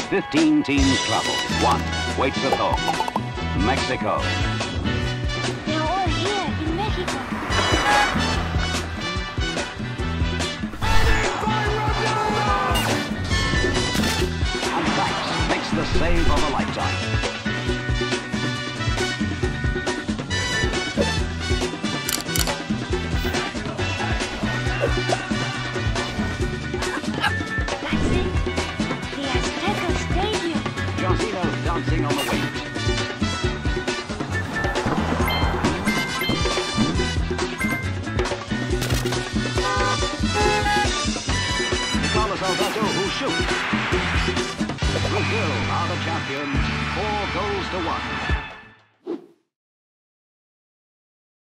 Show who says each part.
Speaker 1: 15 teams travel. 1 waits at home. Mexico.
Speaker 2: They're all here in Mexico.
Speaker 1: And Banks makes the save of a lifetime.
Speaker 2: That's it. The Azteca Stadium.
Speaker 1: Josino dancing on the wings. Carlos Alberto who shoots. Brazil are the champions, 4 goals to 1.